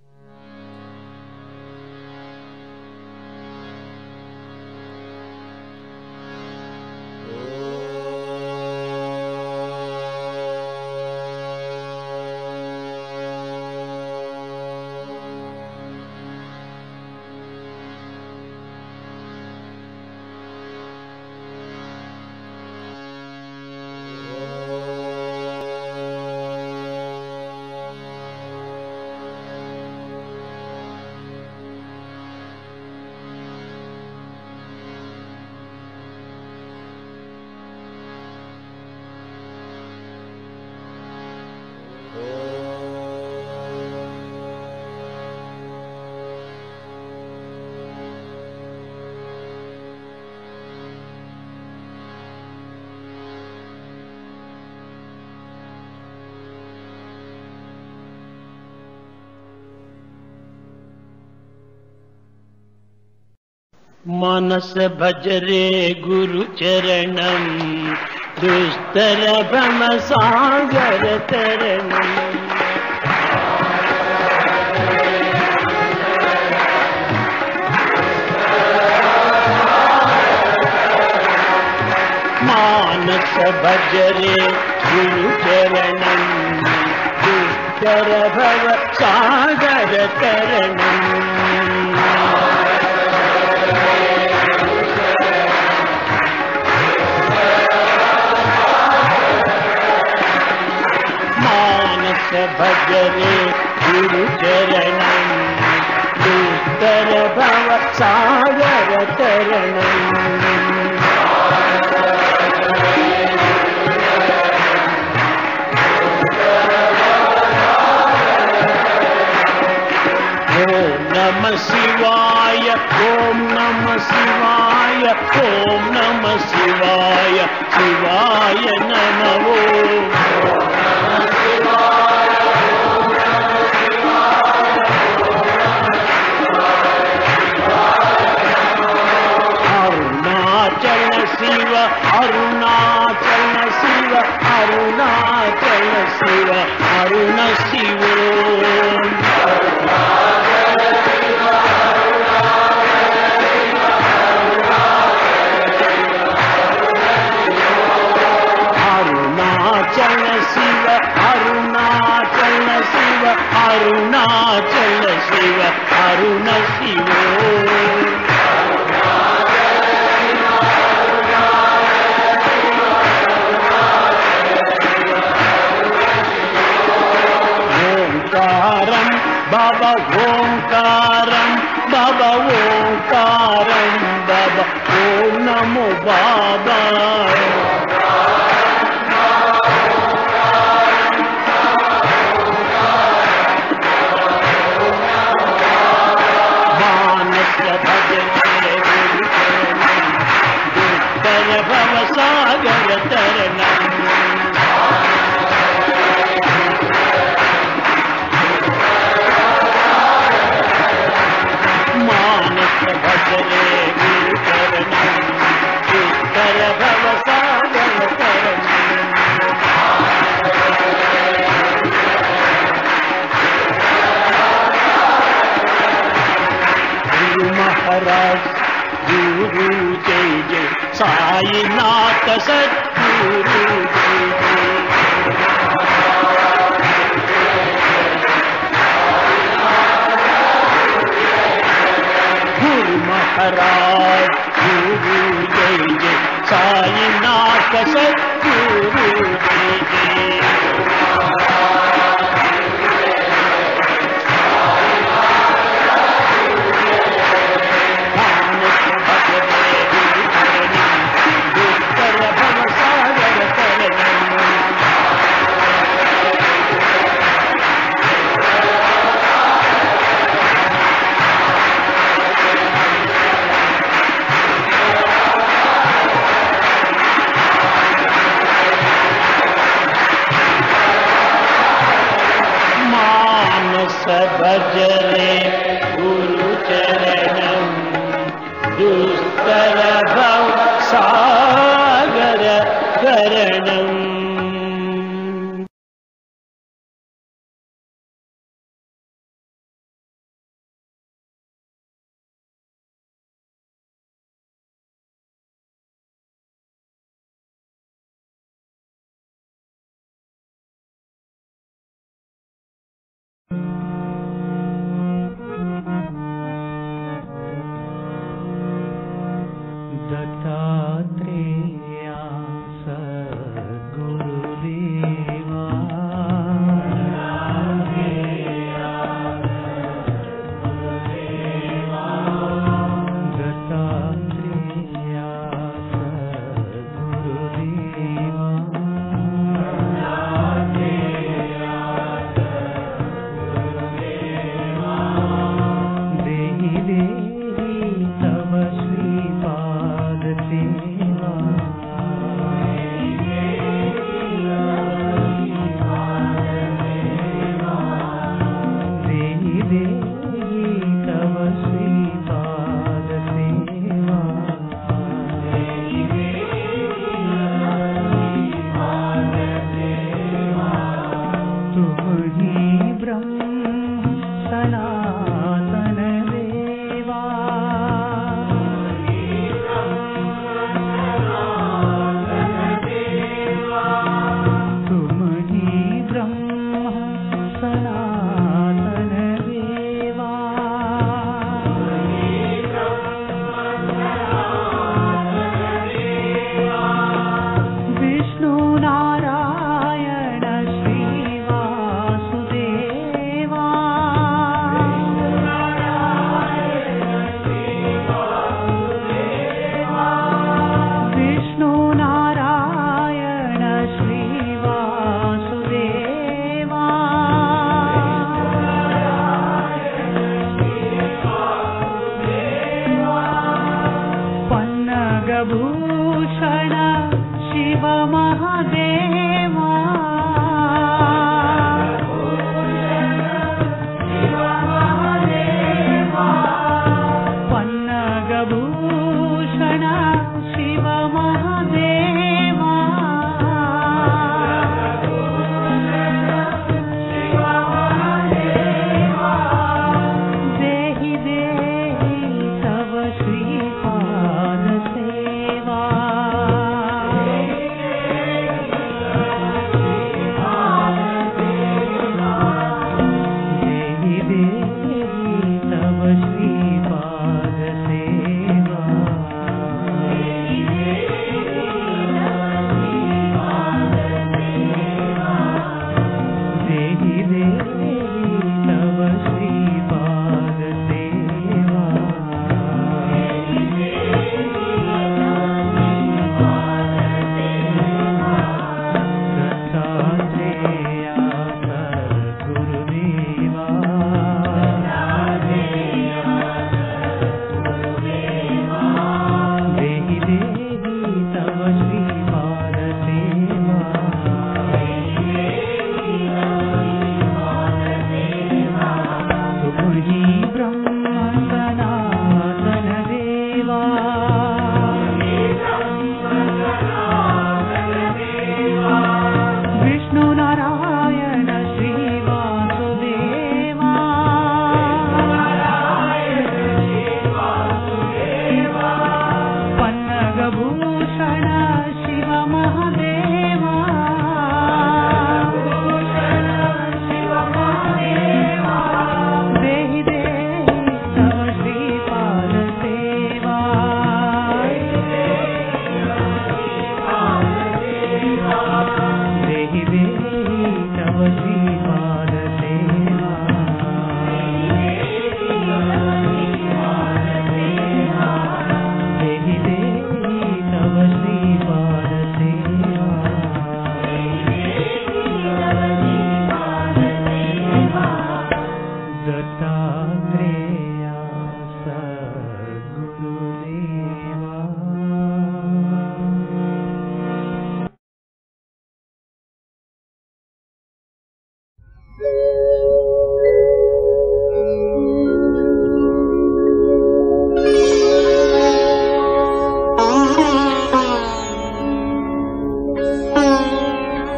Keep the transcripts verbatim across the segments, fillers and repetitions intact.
मनस भजरे गुरु चरणम दुस्तर भ्रम सागर तरणम। मानस भजरे गुरु चरणम दुस्तर भव सागर तरणम। भजरे गुरु चरणम दुस्तर भव सागर तरणम। ओम नमः शिवाय ओम नमः शिवाय ओम नमः शिवाय शिवाय नमः। शिव अरुणाचल शिव अरुणाचल शिव अरुण शिव। अरुणाचल शिव अरुणाचल शिव अरुणाचल शिव अरुण शिव। बाबा ओंकारं बाबा ओंकारं बाबा ओम नमो बाबा। मानस भजरे गुरु चरणम दुस्तर भव सागर तरणम। भजरे गुरु चरणम दुस्तर भव सागर तरणम। गुरु महाराज गुरु जय जय साईनाथ सद्गुरु जय जय। महाराज गुरु जय जय साईनाथ सद्गुरु जय जय। मानस भजरे गुरु चरणम दुस्तर भव सागर तरणम। भजरे गुरु चरणम दुस्तर भव सागर तरणम।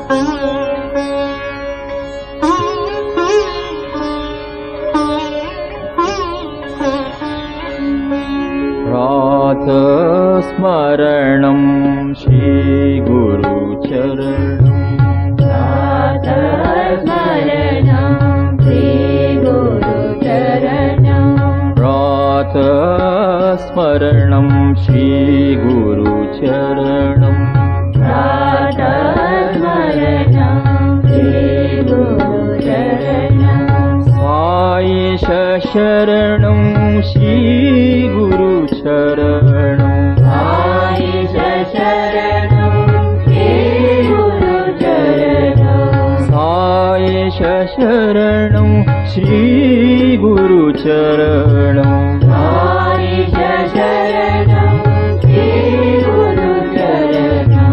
स्मरणं श्री गुरुचरणं प्रातस्मरणं श्री गुरुचरणं प्रातस्मरणं श्री गुरुचरणं प्रातस्मरणं श्री गुरुचरणं साईश शरणं श्री गुरुचरणं साईश शरणं श्री गुरुचरणं साईश शरणं श्री गुरुचरणं साईश शरणं श्री गुरुचरणं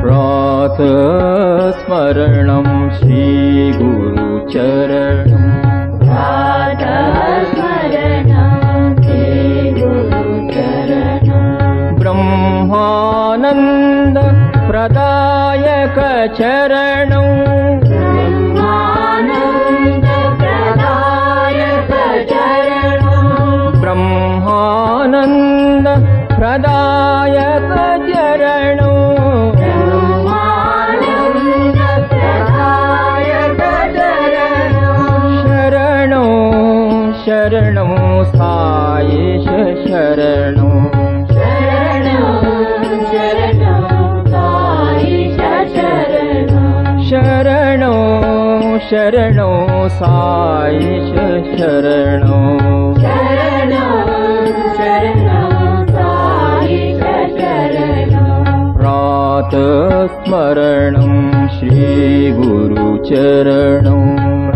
प्रातस्मरणं श्री गुरुचरणं प्रातस्मरणं श्री गुरुचरणं ब्रह्मानन्द प्रदायक चरणं ब्रह्मानन्द प्रदायक चरणं ब्रह्मानन्द प्रदायक चरणं ब्रह्मानन्द प्रदायक चरणं शरणं शरणं साईश शरणं शरणं शरणं साईश शरणं शरणं शरणं साईश शरणं शरणं शरणं साईश शरणं प्रातस्मरणं श्री गुरुचरणं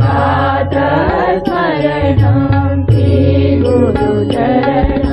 प्रातस्मरणं श्री गुरुचरणं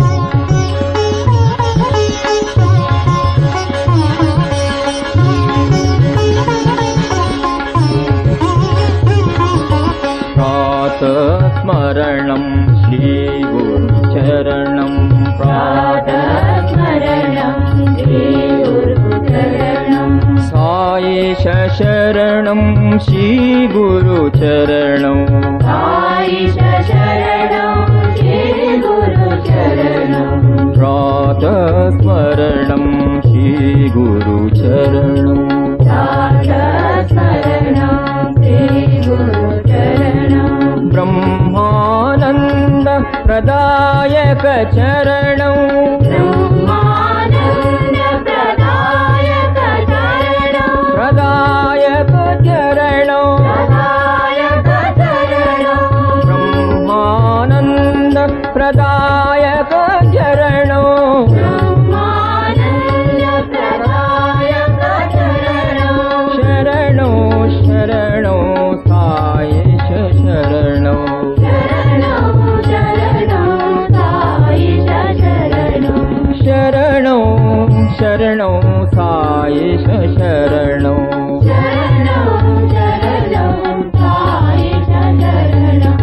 प्रातस्मरणं श्री गुरुचरणं प्रातस्मरणं श्री गुरुचरणं साईश शरणं श्री गुरुचरणं साईश शरणं श्री गुरुचरणं प्रातस्मरणं श्री गुरुचरणं प्रातस्मरणं श्री गुरुचरणं ब्रह्मानन्द प्रदायक चरणं ब्रह्मानन्द प्रदायक चरणं प्रदायक चरणं प्रदायक चरणं ब्रह्मानन्द प्रदायक चरणं ब्रह्मानन्द प्रदायक चरणं शरणं शरणं साईश शरणं शरणं शरणं साईश शरणं शरणं शरणं साईश शरणं शरणं शरणं साईश शरणं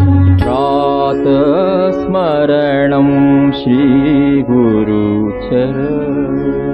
प्रातस्मरणं श्री गुरुचरणं।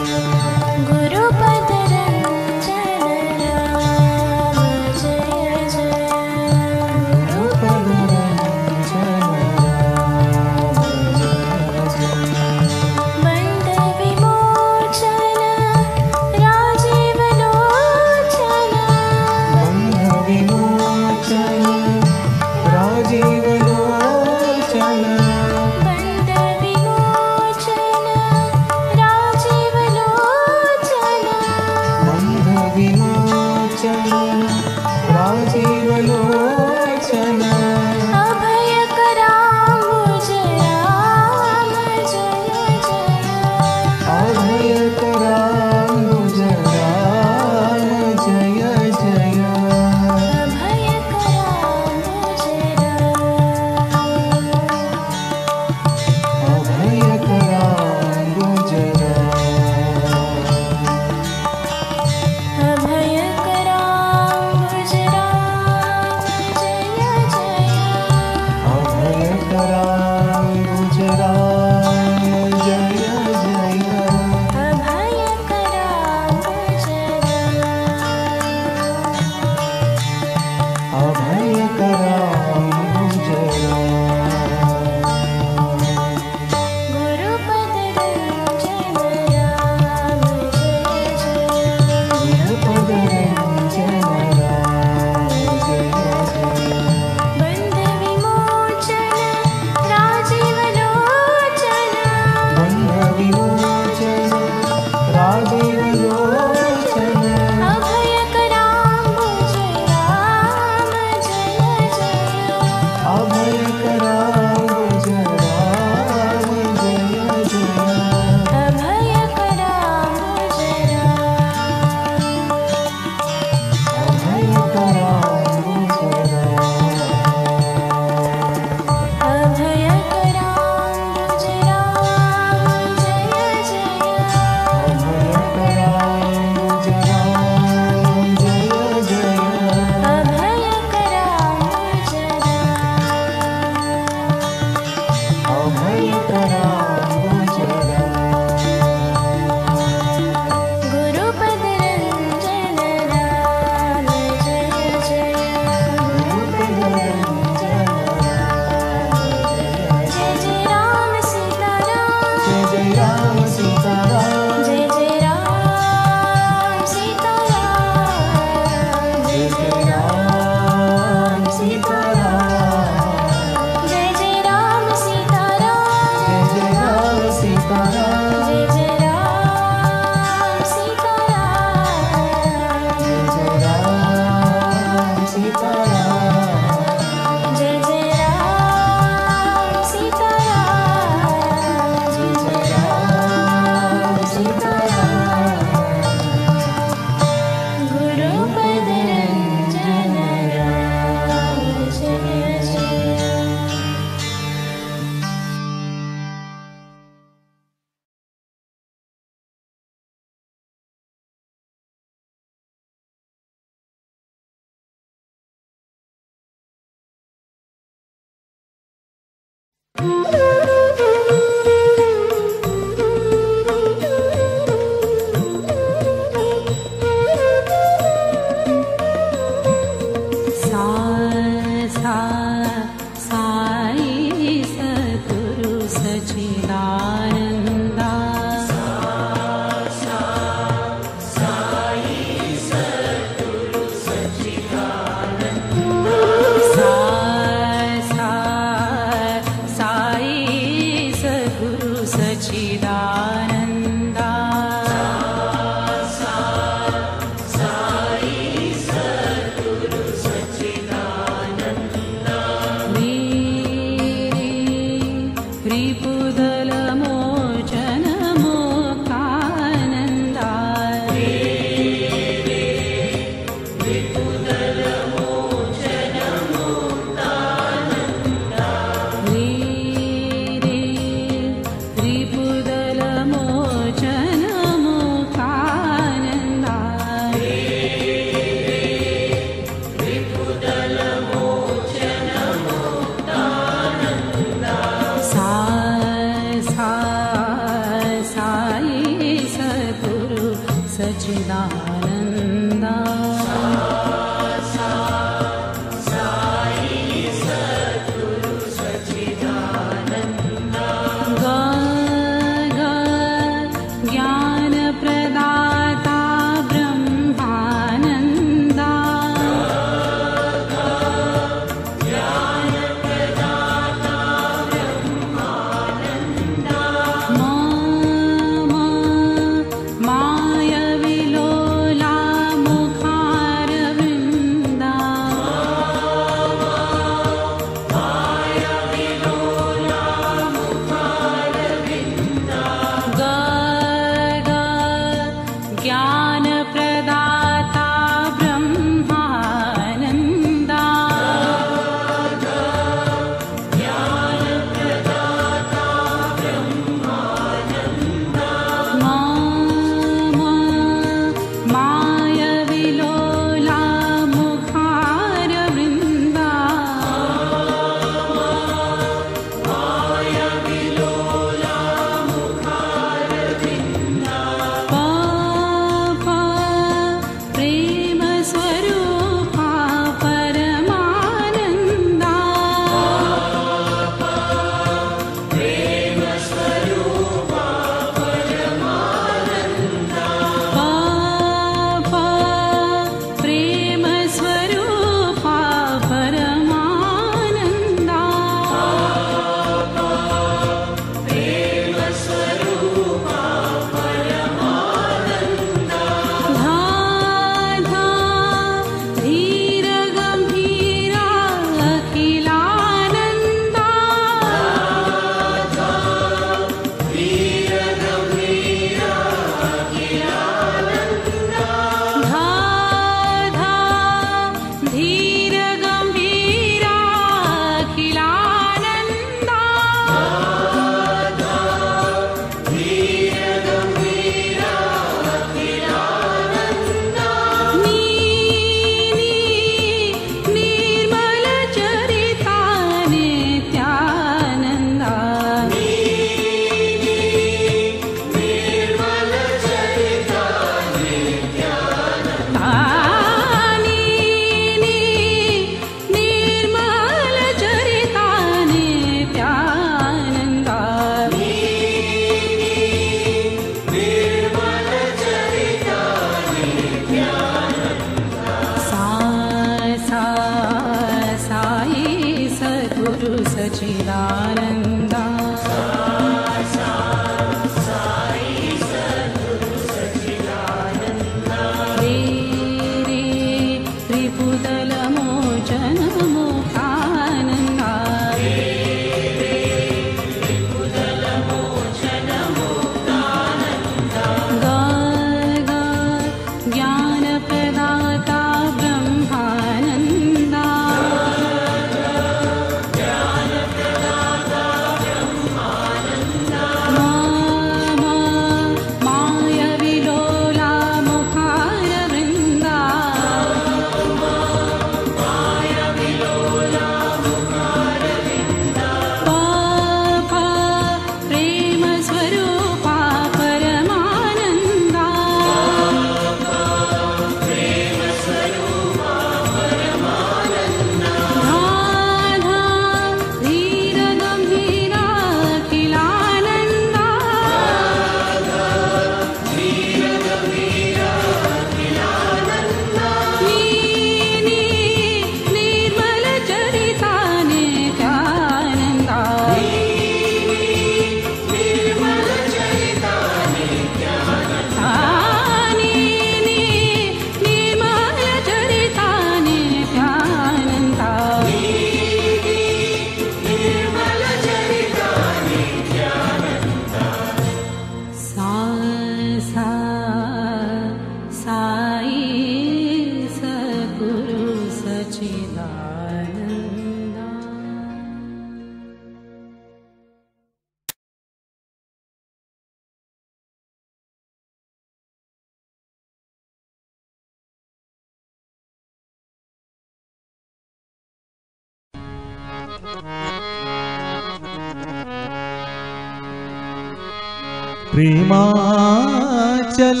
प्रेमाचल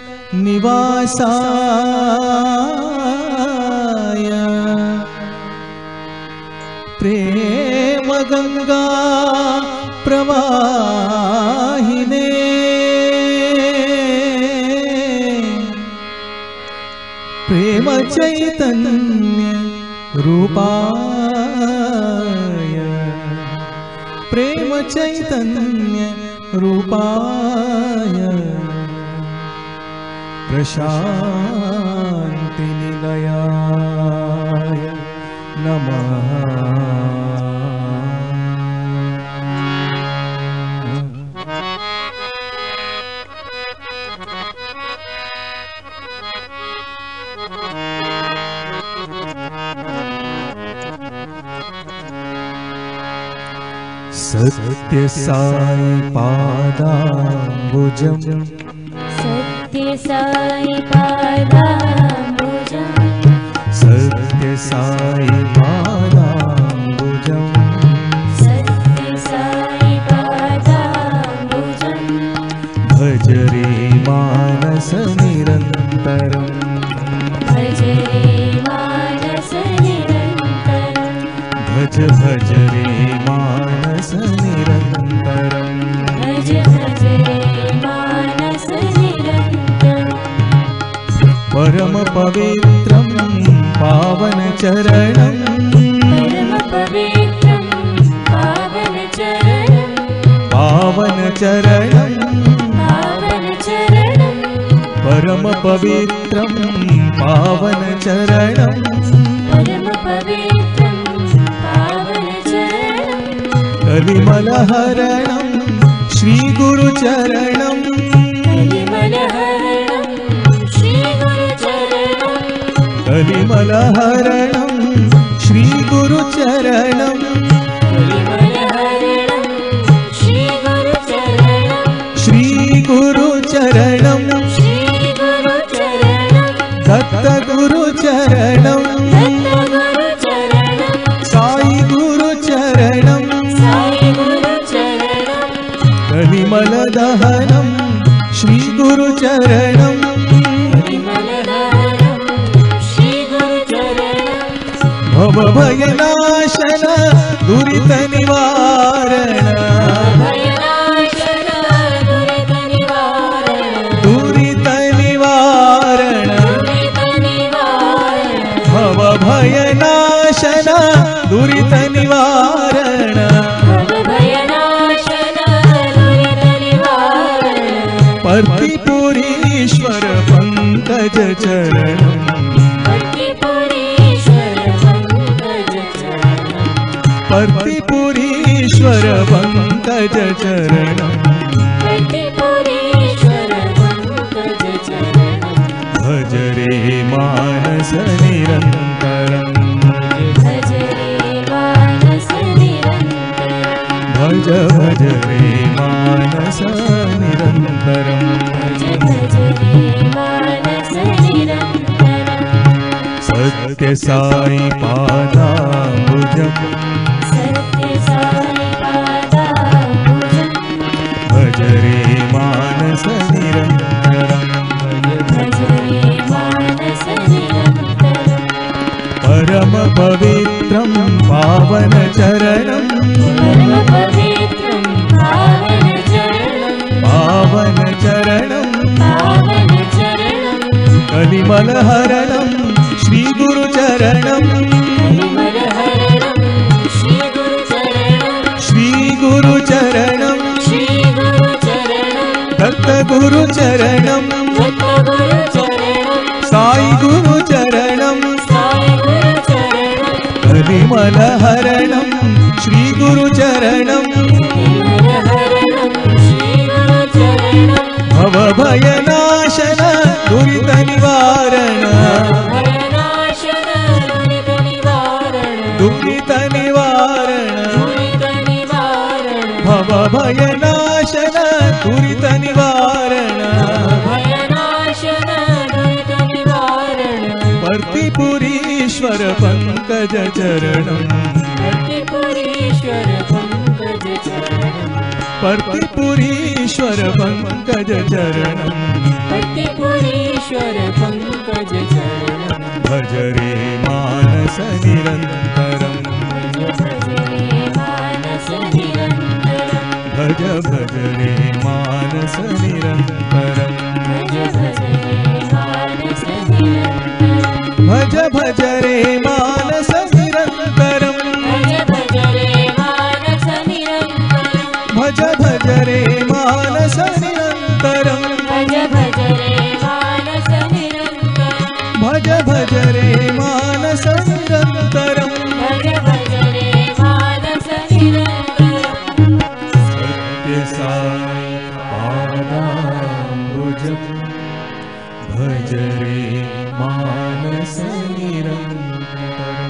निवासाय प्रेम गंगा प्रवाहिने प्रेम चैतन्य रूपाय प्रेम चैतन्य रूपाय प्रशांति निलयाय नमः। सत्य साई पादाम्बुजं सत्य साई पादाम्बुजं सत्य साई पादाम्बुजं सत्य साई पादाम्बुजं भज रे मानस निरन्तरं भज रे मानस निरन्तरं भज भज रे मानस निरन्तरं भज भज रे मानस निरन्तरं परम पवित्रं पावन चरणं परम पवित्रं पावन चरणं पावन चरणं पावन चरणं परम पवित्रं पावन चरणं परम पवित्रं पावन चरणं कलिमलहरणं श्री गुरुचरणं कलिमलहरणं श्री गुरुचरणं कलिमलहरणं श्री गुरुचरणं कलिमलहरणं श्री गुरुचरणं श्री गुरुचरणं श्री गुरुचरणं दत्त गुरुचरणं दत्तगुरुचरणं साई गुरुचरणं साई गुरुचरणं कलिमलदहनं श्री गुरुचरणं कलिमलहरणं श्री गुरुचरणं भवभयनाशन दुरितनिवारण भयनाशन दुरितनिवारण दुरितनिवारण दुरितनिवारण भवभयनाशन दुरितनिवारण भवभयनाशन दुरितनिवारण पर्तिपुरीश्वर पंकज चरणं पर्तिपुरीश्वर पंकज चरणं पर्तिपुरीश्वर पंकज चरणं पर्तिपुरीश्वर पंकज चरणं भज रे मानस निरन्तरं भज रे मानस निरन्तरं भज भज रे मानस निरन्तरं भज भज रे मानस निरन्तरं सत्य साई पादाम्बुजं सत्य साई पादाम्बुजं भज रे मानस निरन्तरं भज रे मानस निरन्तरं परम पवित्रं पावन चरणं परम पवित्रं पावन चरणं पावन चरणं पावन चरणं कलिमलहरणं श्री गुरुचरणं कलिमलहरणं श्री गुरुचरणं श्री गुरुचरणं श्री गुरुचरणं दत्त गुरुचरणं दत्तगुरुचरणं साई गुरुचरणं साई गुरुचरणं कलिमलहरणं श्री गुरुचरणं कलिमलहरणं श्री गुरुचरणं भवभयनाशन दुरितनिवारण भयनाशन दुरितनिवारण दुरितनिवारण दुरितनिवारण भवभयनाशन दुरितनिवारण भयनाशन दुरितनिवारण पर्तिपुरीश्वर पंकज चरणं पर्तिपुरीश्वर पर्तिपुरीश्वर पंकज चरणं पर्तिपुरीश्वर पंकज चरणं भज रे मानस निरन्तरं भज भज रे मानस निरन्तरं भज भज रे मानस निरन्तरं भज भज रे मानस निरन्तरं भज भज रे मानस निरन्तरं भज भज रे मानस निरन्तरं सत्य साई पादाम्बुज भज रे मानस निरन्तरं।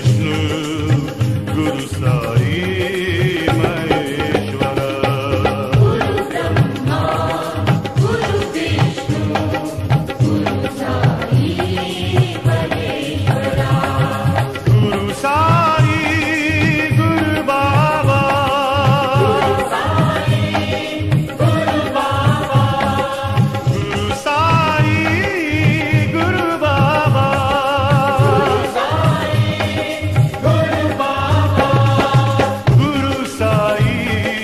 विष्णु गुरु साई महेश्वरा। गुरु ब्रह्मा गुरु विष्णु गुरु साई महेश्वरा। गुरु साई गुरु बाबा गुरु साई गुरु बाबा गुरु साई गुरु बाबा गुरु साई गुरु बाबा गुरु साई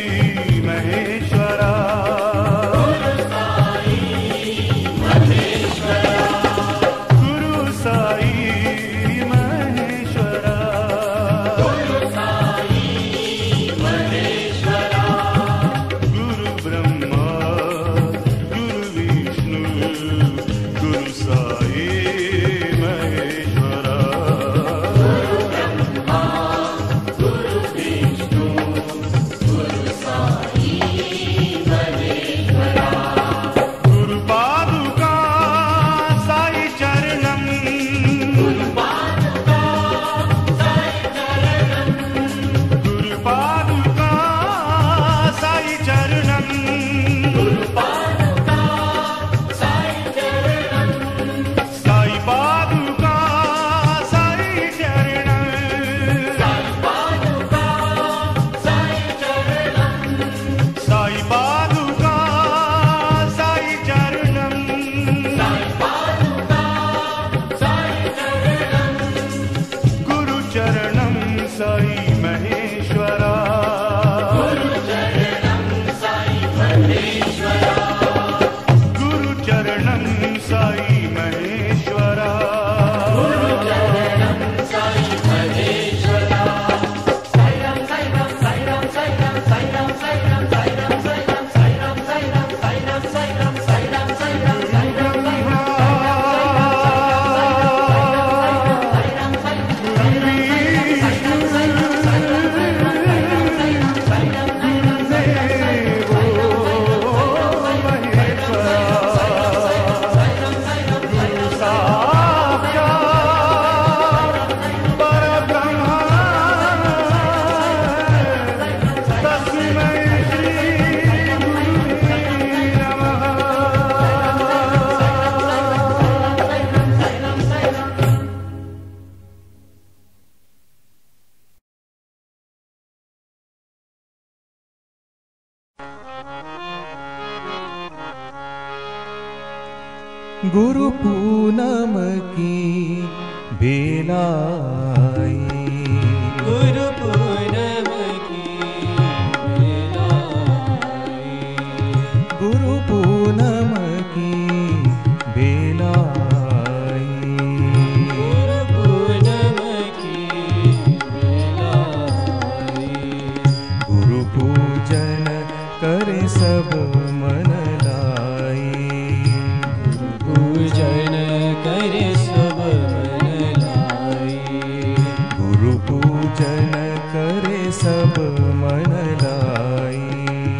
महेश्वरा। गुरु साई महेश्वरा। गुरु साई महेश्वरा। गुरु साई महेश्वरा। गुरु ब्रह्मा गुरु विष्णु गुरु साई महेश्वरा। गुरु ब्रह्मा गुरु विष्णु गुरु साई महेश्वरा। गुरु पादुका साई चरणम गुरु पादुका साई चरणम गुरु पादुका साई चरणम गुरु पादुका साई चरणम साई पादुका साई चरणम साई पादुका साई चरणम साई पादुका साई चरणम साई पादुका साई चरणम गुरु चरणम साई महेश्वरा। गुरु चरणम साई महेश्वरा। गुरु चरणम साई महेश्वरा। गुरु चरणम साई महेश्वरा। साई राम साई राम साई राम साई राम साई राम साई राम साई राम साई राम साई राम साई राम साई राम साई राम साई राम साई राम साई राम साई राम गुरु पूनम की बेलाई गुरु पूनम की बेलाई गुरु पूनम की बेलाई गुरु पूनम की बेलाई गुरु पूजन करे सब मन लाई पूजन करे सब मन लाई गुरु पूजन करे सब मन लाई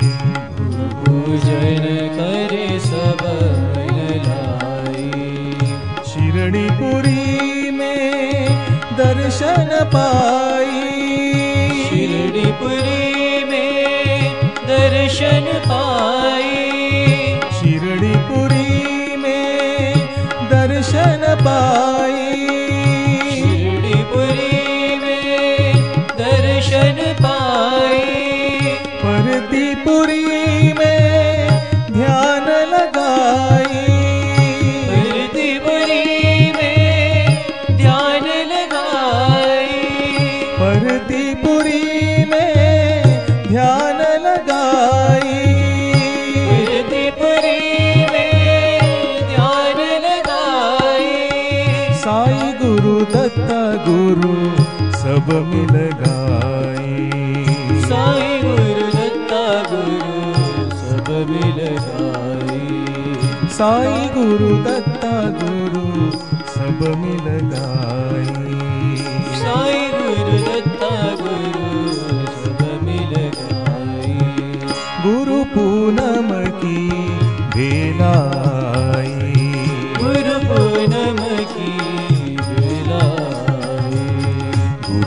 पूजन करे सब मन लाई शिरडीपुरी में दर्शन पाई शिरडीपुरी में दर्शन पाई शिरडीपुरी में दर्शन पाई शिरडीपुरी में दर्शन पाई परतीपुरी में ध्यान लगाई परतीपुरी में ध्यान लगाई परतीपुरी में ध्यान लगाई परतीपुरी में ध्यान लगाई साई गुरु दत्ता गुरु सब मिल गाई साई गुरु दत्ता गुरु सब मिल गाई साई गुरु दत्ता गुरु सब मिल गाई साई गुरु दत्ता गुरु सब मिल गाई गुरु पूनम की बेलाई गुरु पूनम की बेलाई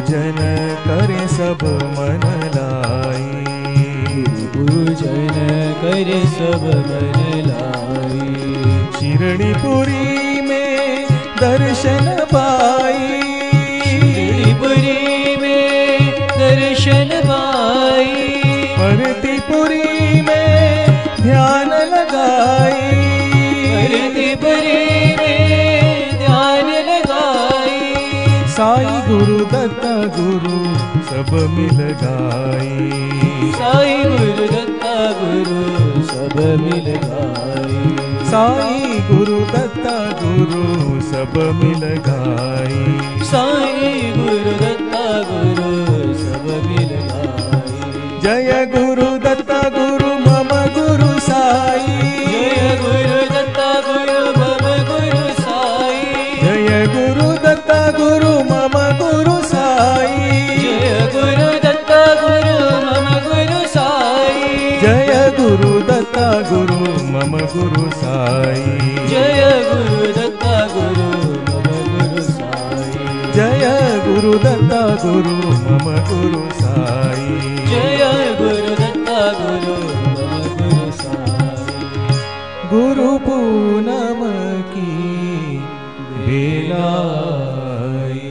पूजन करे सब मन लाई, पूजन करे सब मन लाई। शिरडीपुरी में दर्शन पाई, शिरडीपुरी में दर्शन पाई। परतीपुरी में ध्यान लगाई, परतीपुरी में ध्यान लगाई। साई गुरु दत्ता गुरु सब मिल गाई, साई गुरु दत्ता गुरु सब मिल गाई। साई गुरु दत्ता गुरु सब मिल गाई, साई गुरु दत्ता गुरु सब मिल गाई। जय गुरु दत्ता गुरु मम गुरु साई, जय गुरु दत्ता गुरु मम गुरु साई। जय गुरु दत्ता गुरु मम गुरु साई, जय गुरु दत्ता गुरु मम गुरु साई। जय गुरु दत्ता गुरु मम गुरु साई, जय गुरु दत्ता गुरु मम गुरु साई। जय गुरु दत्ता गुरु मम गुरु साई, जय गुरु दत्ता गुरु मम गुरु साई। गुरु पूनम की बेलाई।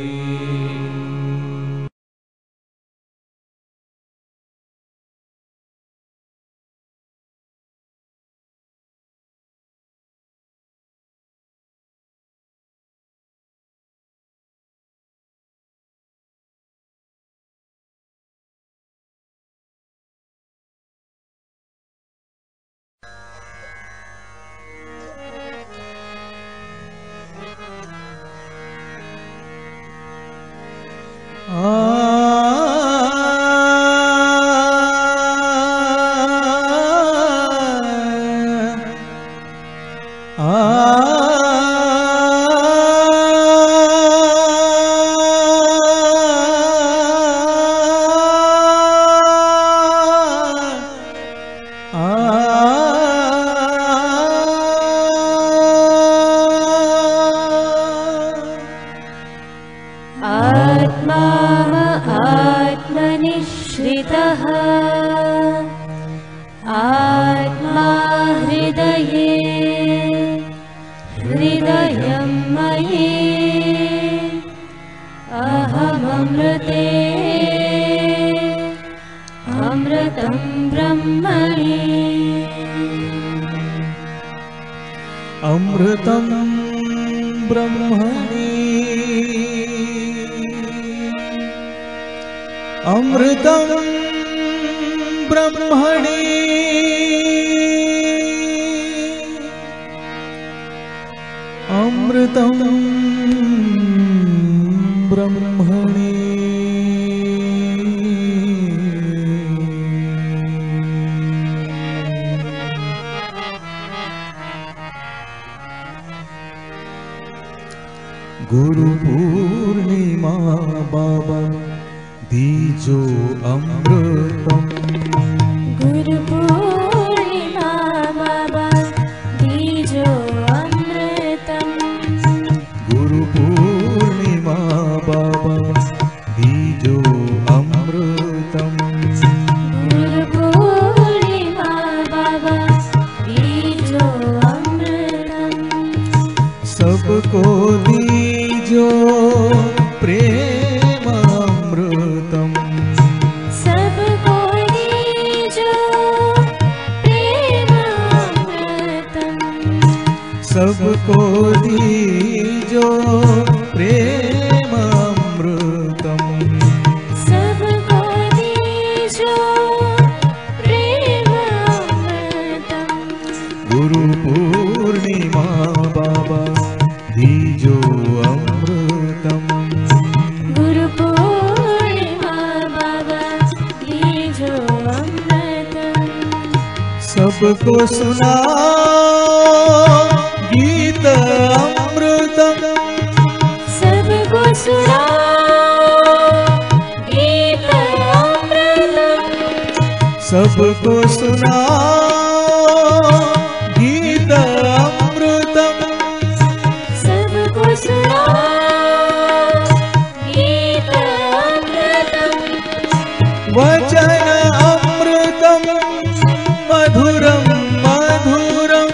अमृतं ब्रह्मणि अमृतं ब्रह्मणि अमृतं ब्रह्मणि गुरु पूर्णिमा बाबा दीजो अमृतम, गुरु पूर्णिमा बाबा दीजो अमृतम, गुरु पूर्णिमा बाबा दीजो अमृतम, गुरु पूर्णिमा बाबा दीजो अमृतम। सबको दीजो प्रेमामृतम, सबको दीजो प्रेमामृतम, सबको दीजो प्रेमामृतम, सबको दीजो प्रेमामृतम। गुरु पूर्णिमा बाबा दीजो अमृतम, गुरु पूर्णिमा बाबा दीजो अमृतम। सबको सुनाओ गीत अमृतम, सबको सुनाओ गीत अमृतम, सबको सुनाओ गीत अमृतम, सबको सुनाओ गीत अमृतम। वचन अमृतं मधुरं मधुरं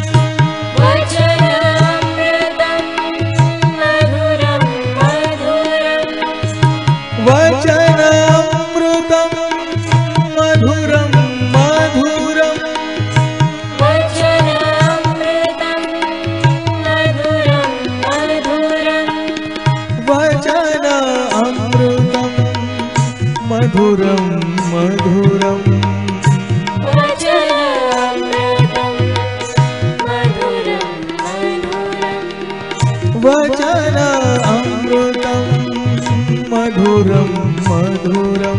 वचनामृतं मधुरं मधुरं वचनामृतं मधुरं मधुरं वचनामृतं मधुरं मधुरं वचनामृतं मधुरं मधुरं वचनामृतं मधुरं मधुरं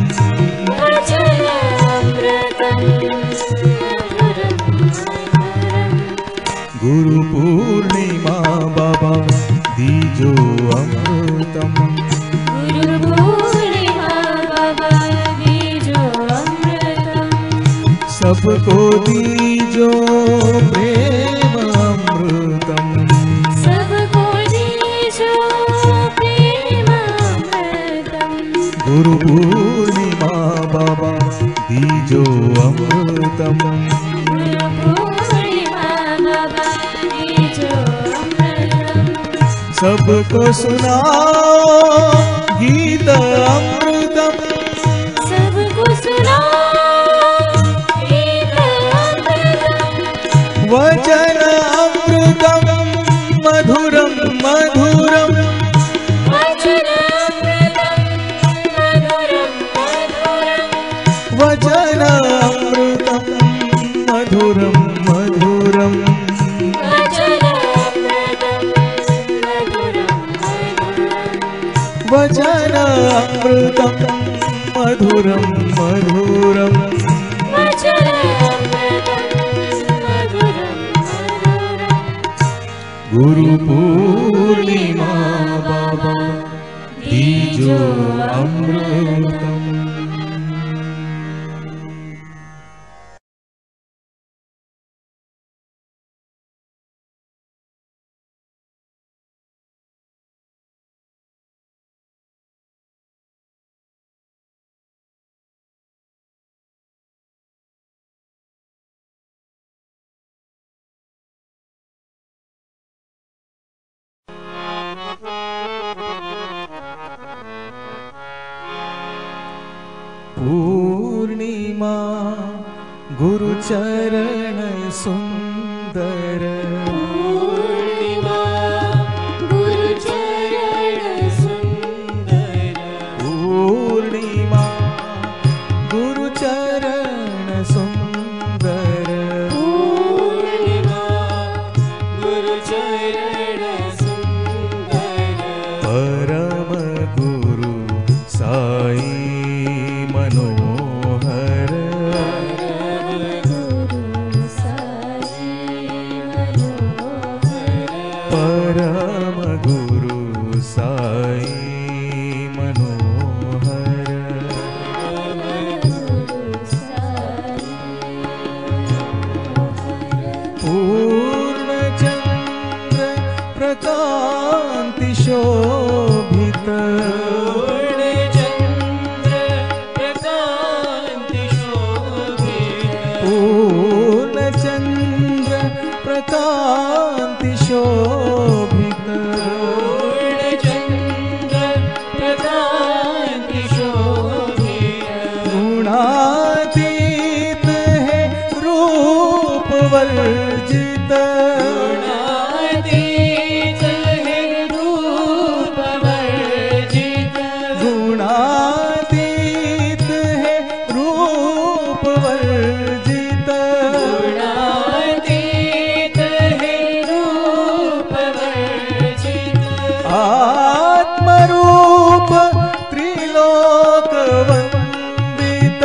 वचनामृतं मधुरं मधुरं गुरु पूर्णिमा बाबा दीजो अमृतम गुरु पूर्णिमा बाबा दीजो अमृतम सबको दीजो प्रेम अमृतम सबको दीजो प्रेम अमृतम गुरु पूर्णिमा बाबा दीजो अमृतम गुरु पूर्णिमा बाबा दीजो अमृतम सबको सुनाओ गीत अमृतम सबको सुनाओ गीत अमृतम वचन अमृतम मधुरम मधुरम वचनामृतं मधुरं मधुरं वचन अमृतम मधुरम मधुरम वचनामृतं मधुरं मधुरं वचन अमृतम मधुरम मधुरम वचनामृतं मधुरं मधुरं गुरु पूर्णिमा बाबा दीजो अमृतम पूर्णिमा गुरु चरण सुंदर पूर्णिमा गुरु चरण सुंदर पूर्णिमा गुरु चरण सुंदर पूर्णिमा गुरु चरण सुंदर परम गुरु साई मनोहर गुरु साई मनोहर परम गुरु साई मनोहर गुरु साई पूर्ण चंद्र प्रकांति शोभित पूर्ण चंद्र प्रकांति शोभित गुणातीत है रूप वर्जित गुणातीत है रूप वर्जित आत्मरूप त्रिलोक वंदित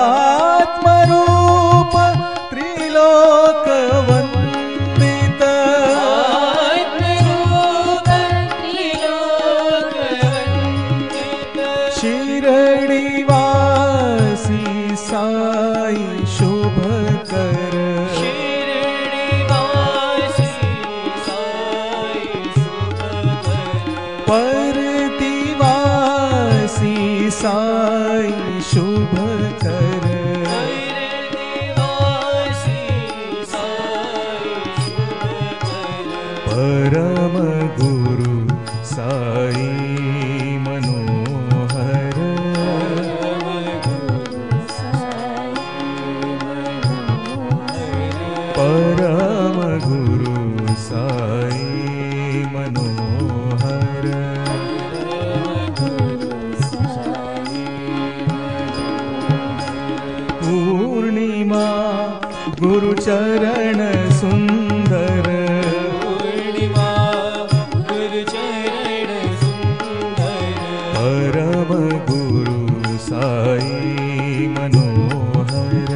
आत्मरूप त्रिलोक वंदित साई शुभ कर परम गुरु साई मनोहर परम गुरु साई मनोहर पूर्णिमा गुरु चरण सुंदर परम गुरु साई मनोहर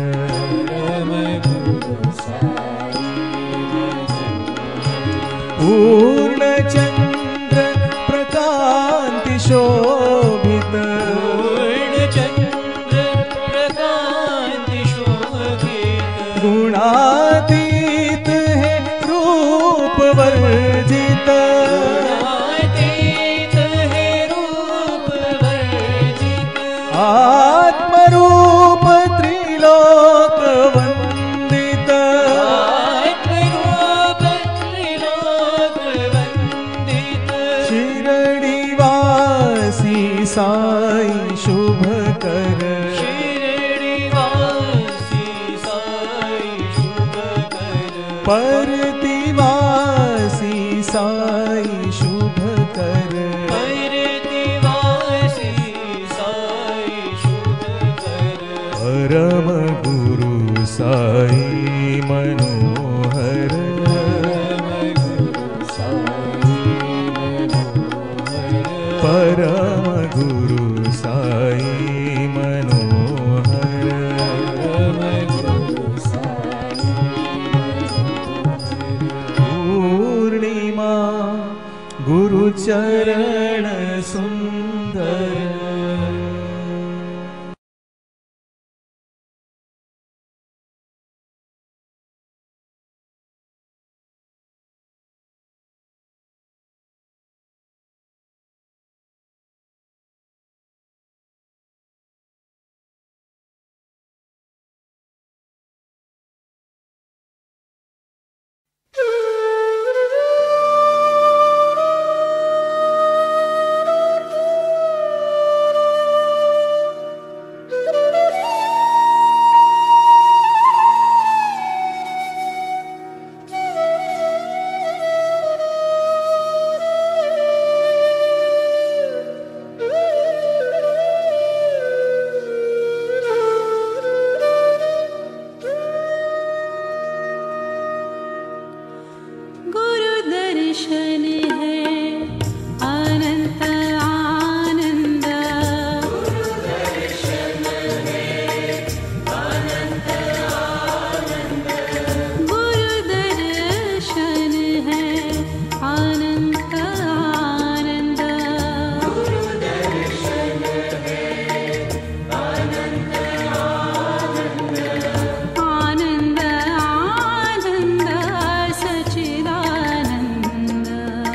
पूर्ण चंद्र प्रकांति शोभित गुणातीत है रूप वर्जित आत्मरूप त्रिलोक वंदित शिरडीवासी साई शुभ कर परतिवासी साई शुभ कर परम गुरु साई मनोहर परम गुरु साई मनोहर पूर्णिमा गुरु चरण सुंदर सच्चिदानंद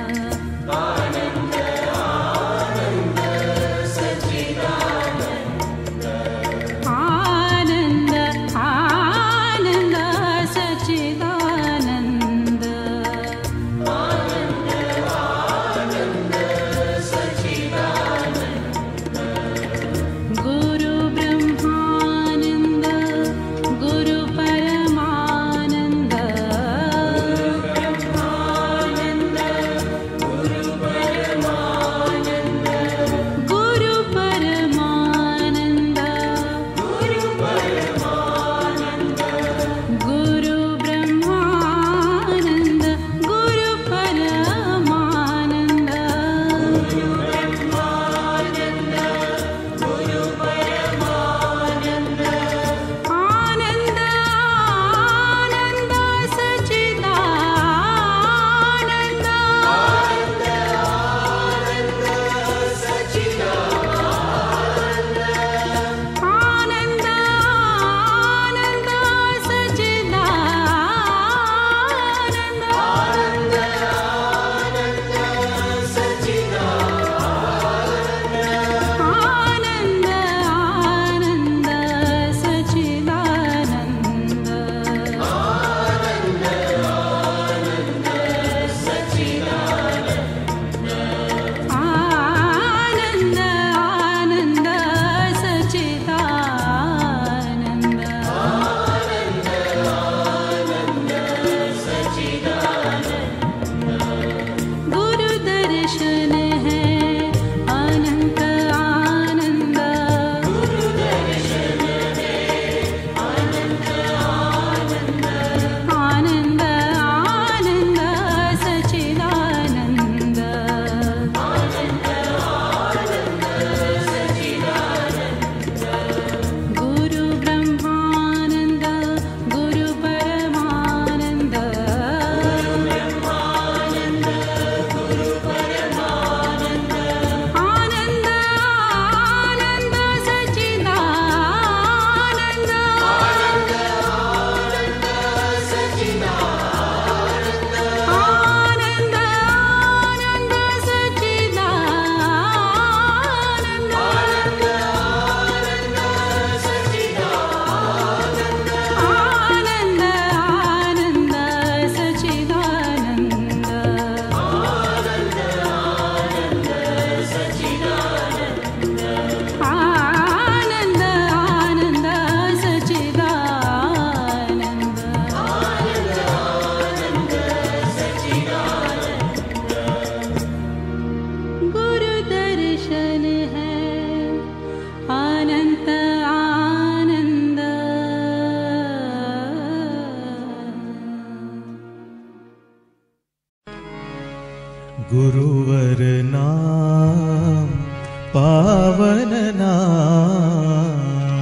गुरुवर नाम पावन नाम,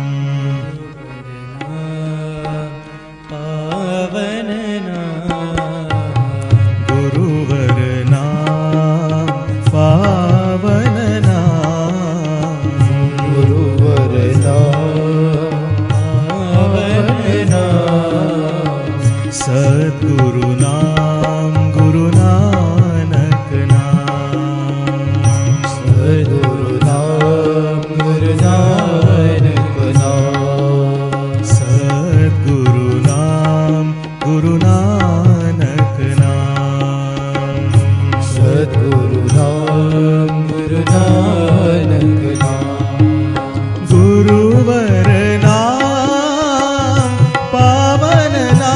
पावन नाम, गुरुवर नाम पावन नाम, गुरुवर नाम पावन नाम, सद्गुरु नाम गुरु नानक नाम, सद्गुरु नाम गुरु नानक नाम, सद्गुरु नाम गुरु नानक नाम, सद्गुरु नाम गुरु नानक नाम, गुरुवर नाम पावन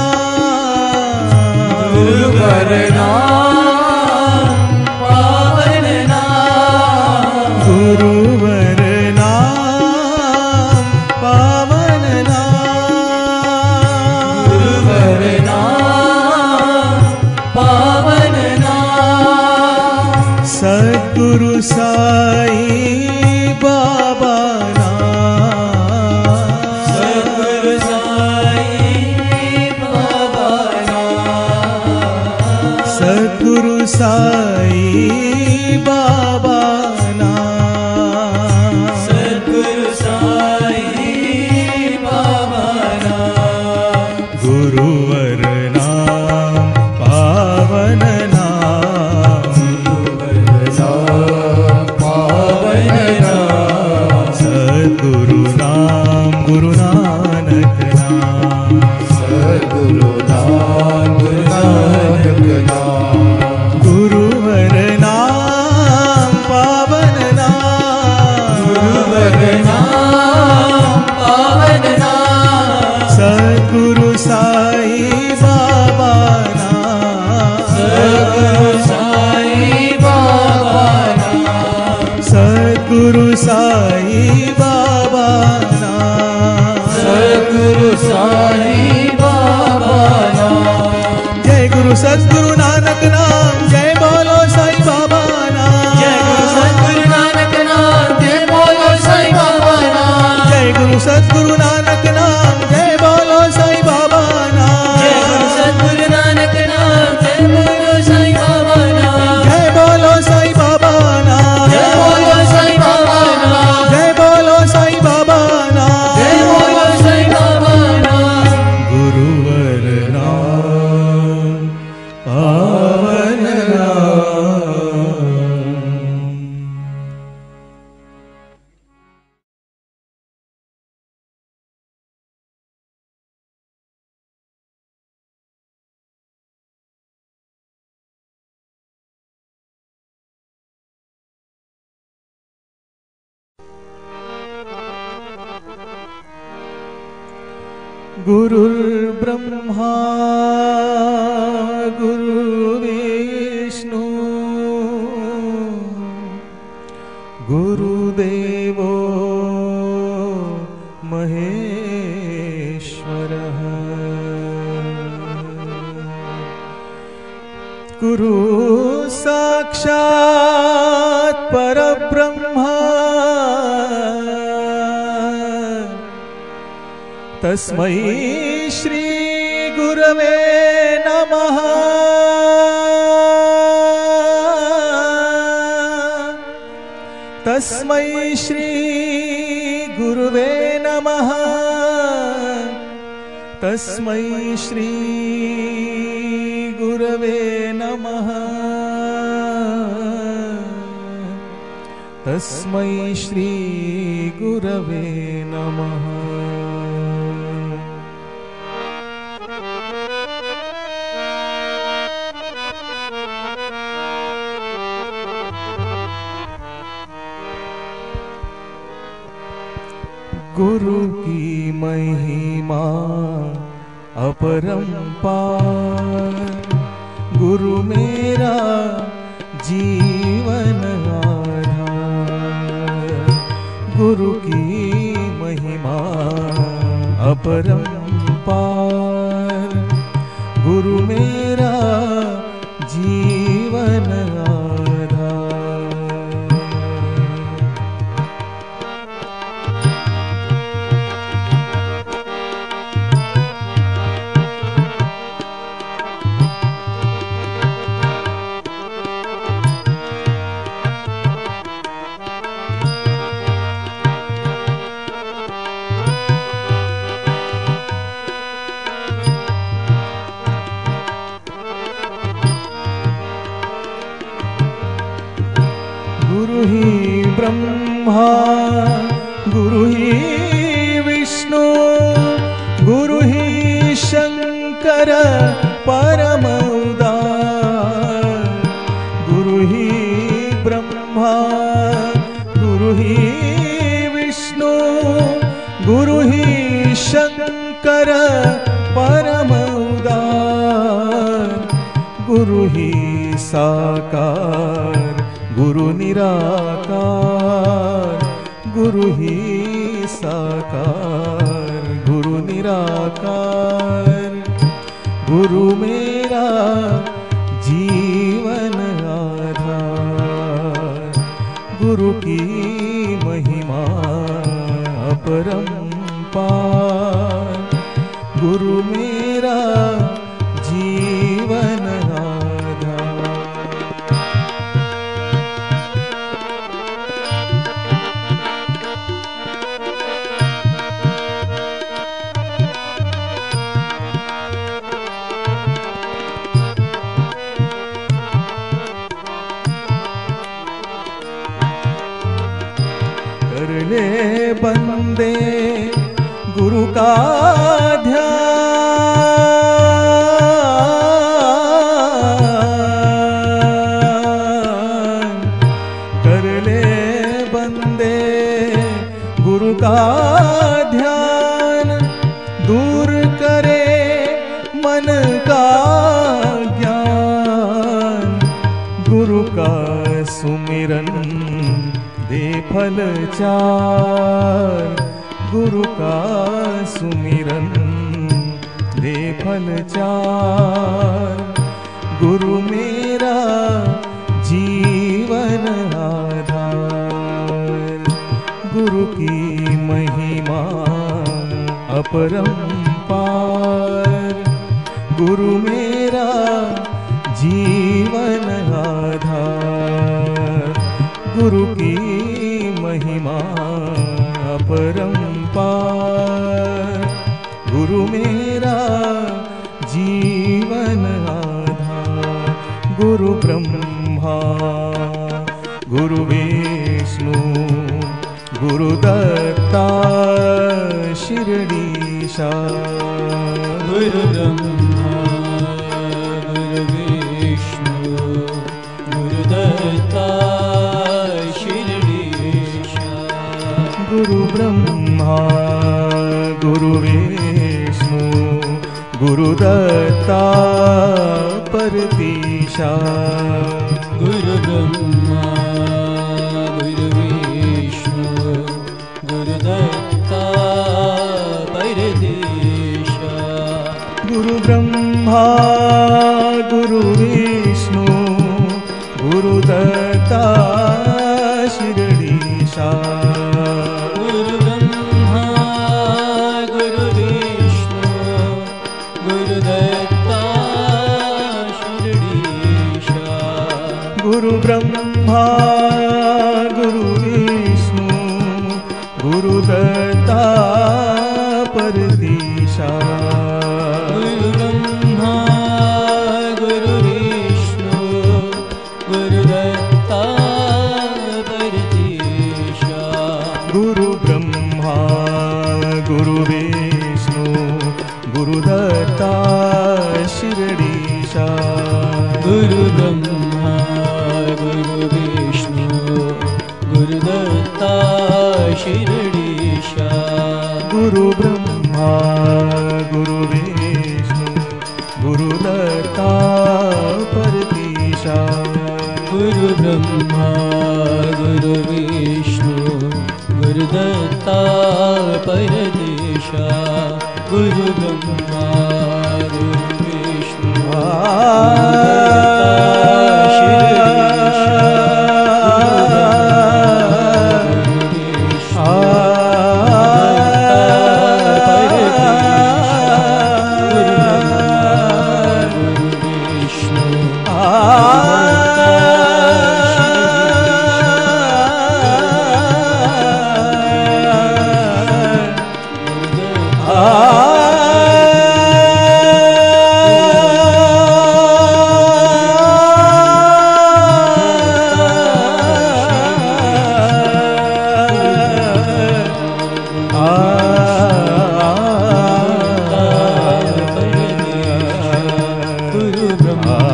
नाम, गुरुवर नाम पावन नाम, गुरुवर नाम पावन नाम, गुरुवर नाम पावन नाम, सद्गुरु साई बाबा नाम, सद्गुरु साई बाबा नाम, सद्गुरु साई बाबा नाम, सद्गुरु साई बाबा नाम, गुरुवर नाम पावन नाम, गुरुवर नाम पावन नाम, सद्गुरु नाम गुरु नानक नाम, सद्गुरु नाम गुरु नानक नाम, गुरुवर नाम पावन नाम, गुरुवर नाम पावन नाम, सद्गुरु साई बाबा नाम, सद्गुरु साई बाबा नाम, सद्गुरु साई बाबा नाम, सद्गुरु साई बाबा नाम, जय गुरु सद्गुरु नानक नाम, जय बोलो साई बाबा नाम, जय गुरु सद्गुरु नानक नाम, जय बोलो साई बाबा नाम, जय गुरु सद्गुरु नानक नाम, जय बोलो साई बाबा नाम, जय गुरु सद्गुरु नानक नाम, जय बोलो साई बाबा नाम, जय बोलो साई बाबा नाम, जय बोलो साई बाबा नाम, जय बोलो साई बाबा नाम, जय बोलो साई बाबा नाम, गुरुवर नाम पावन नाम। गुरुर्ब्रह्मा गुरुर्विष्णु गुरुदेवो महेश्वरः, गुरु साक्षात् परब्रह्मा तस्मै श्री गुरवे नमः। तस्मै श्री गुरुवे नमः। तस्मै श्री गुरवे नमः। तस्मै श्री गुरवे नमः। गुरु की महिमा अपरंपार, गुरु मेरा जीवन आधार। गुरु की महिमा अपरंपार, गुरु मेरा जीवन आधार। ही ब्रह्मा गुरु ही विष्णु गुरु ही शंकर परम उदार गुरु ही ब्रह्मा गुरु ही विष्णु गुरु ही शंकर परम उदार गुरु ही साकार गुरु निराकार गुरु ही साकार गुरु निराकार गुरु मेरा जीवन आधार गुरु की महिमा अपरंपार गुरु मेरा जीवन आधार। कर ले बंदे गुरु का ध्यान कर ले बंदे गुरु का ध्यान दूर करे मन का ज्ञान गुरु का सुमिरन दे फल चार गुरु का सुमिरन दे फल चार गुरु मेरा जीवन आधार गुरु की महिमा अपरंपार गुरु मेरा जीवन आधार गुरु की महिमा अपरंपार गुरु मेरा जीवन आधार गुरु ब्रह्मा गुरु विष्णु गुरु दत्ता शिरडीशा गुरु ब्रह्मा गुरु विष्णु गुरु दत्ता गुरु ब्रह्मा गुरु विष्णु गुरु दत्ता परतीशा गुरु ब्रह्मा गुरु विष्णु गुरु दत्ता परतीशा गुरु ब्रह्मा गुरु विष्णु गुरु दत्ता शिरडीशा गुरु ब्रह्मा गुरु विष्णु गुरु दत्ता परतीशा गुरु ब्रह्मा गुरु विष्णु गुरु दत्ता परतीशा गुरु ब्रह्मा गुरु विष्णु गुरु दत्ता शिरडीशा गुरु ब्रह्मा गुरु विष्णु गुरु दत्ता शिरडीशा गुरु ब्रह्मा गुरु विष्णु गुरु दत्ता परतीशा गुरु ब्रह्मा गुरु विष्णु गुरु दत्ता परतीशा गुरु ब्रह्मा गुरु विष्णु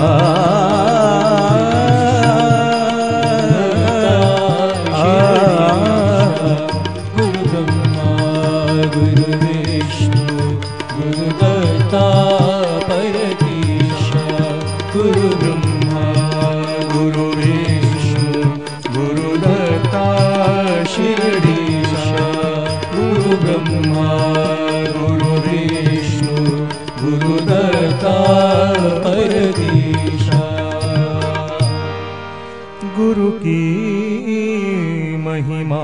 गुरु की महिमा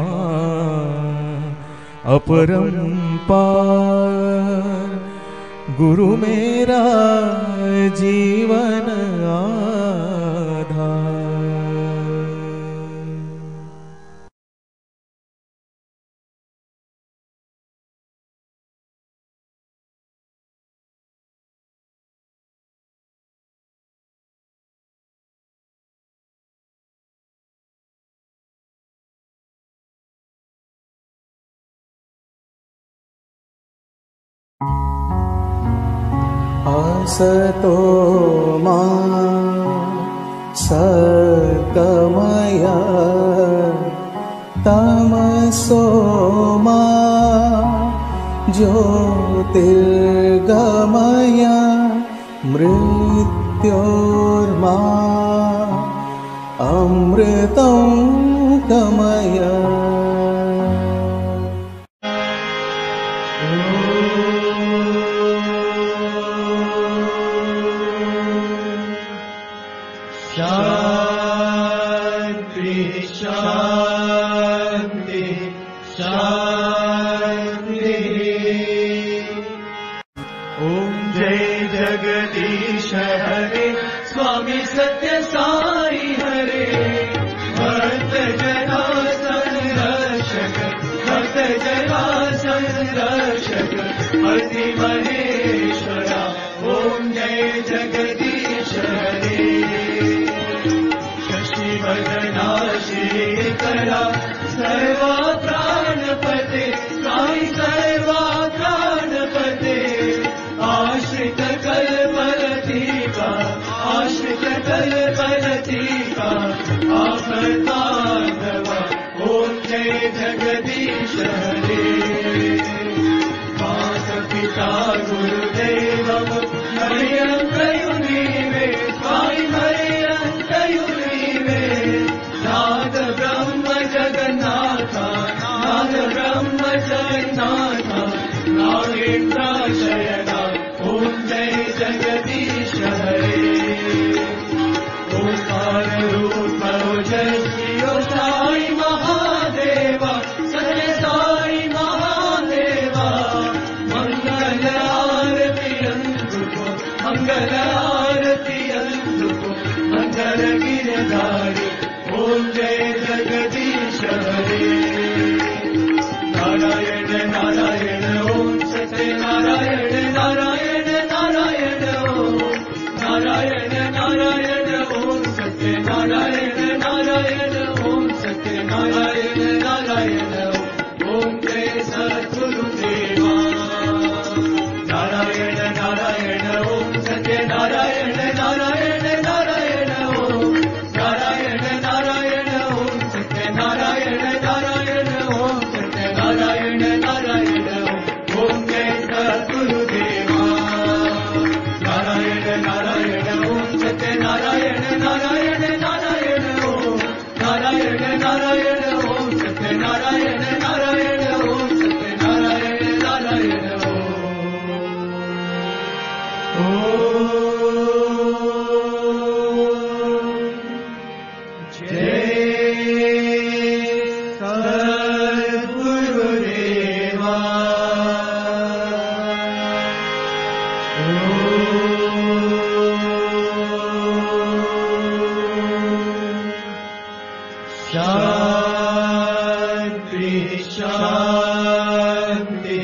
अपरंपार, गुरु मेरा जीवन आधार। असतो मा सतमय तमसो मा ज्योतिर्गमय मृत्योर्मा अमृतं गमय। शांति शांति शांति। ओम जय जगदीश हरे, स्वामी सत्य साई हरे। भक्त जना संरक्षक, भक्त जना संरक्षक अति महेश्वरा। ओम जय जगदीश हरे। वदना श्रीकरा सर्वा प्राणपते, साई सर्वा प्राणपते। आश्रित कल्पलतिका, आश्रित कल्पलतिका आपतांडवा। ओम जय जगदीश हरे। माता पिता गुरुदेवम मरियंतयुनी वे, साई मरियंतयुनी वे। नाद ब्रह्म जगन्नाथा, नाद ब्रह्म जगन्नाथा नागेन्द्र शयना। ओम जय जगदीश हरे। ओंकार रूप ओजस्वी साई महादेवा, सत्य साई महादेवा। मंगल आरती अंधुको, मंगल आरती अंधुको, मंगल गिरधारी। ओम जय जगदीश हरे। नारायण नारायण ओम सत्य नारायण नारायण नारायण ओम। नारायण नारायण ओम सत्य नारायण नारायण ओम सत्य नारायण नारायण ओम। जय सद्गुरुदेवा। नारायण नारायण ओम सत्य नारायण नारायण नारायण ओम। नारायण नारायण ओम सत्य नारायण नारायण ओम सत्य नारायण नारायण ओम। जय सद्गुरुदेवा। नारायण नारायण ओम सत्य नारायण नारायण नारायण ओम। नारायण नारायण ओम सत्य नारायण नारायण ओम सत्य नारायण नारायण ओम। जय सद्गुरुदेवा। शांति शांति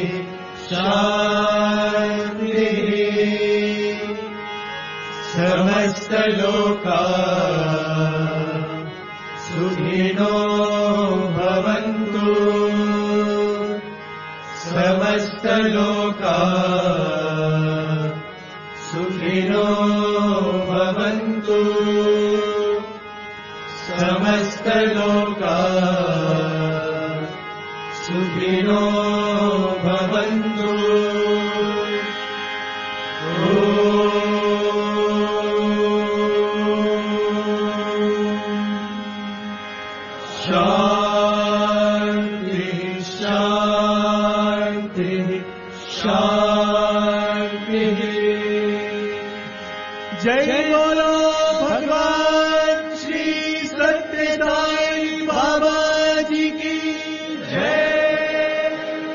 शांति। समस्त लोका सुखिनो भवन्तु, समस्त लोका सुखिनो भवन्तु। भवन्तु समस्तलोका सुखिनो भवन्तु। शान्ति शान्ति शान्ति। जय बोलो भगवान श्री सत्यसाई बाबा जी की जय।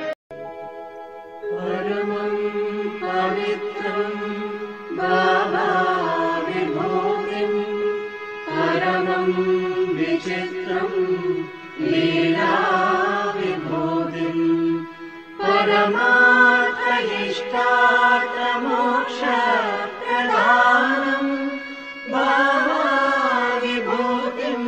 परमं पवित्रं बाबा विभूतिं परमं विचित्रं लीला विभूतिं परमार्थ इष्टार्थ मोक्ष प्रदानं बाबा विभूतिम्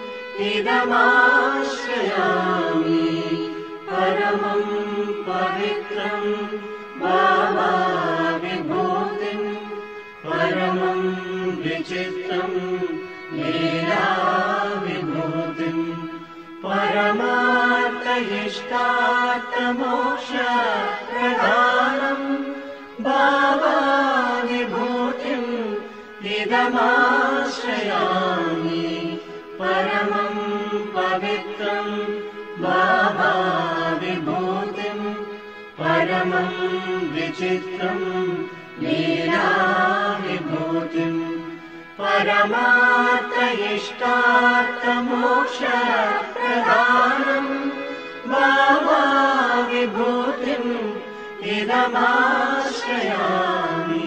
इदमाश्रयामि। परमं पवित्रं बाबा विभूतिं परमं विचित्रं लीला विभूतिं परमार्थ इष्टार्थ मोक्ष प्रदानं बाबा विभूतिम् इदमाश्रयामि। परमं पवित्रं बाबा विभूतिं परमं विचित्रं लीला विभूतिं परमार्थ इष्टार्थ मोक्ष प्रदानं बाबा विभूतिम् इदमाश्रयामि।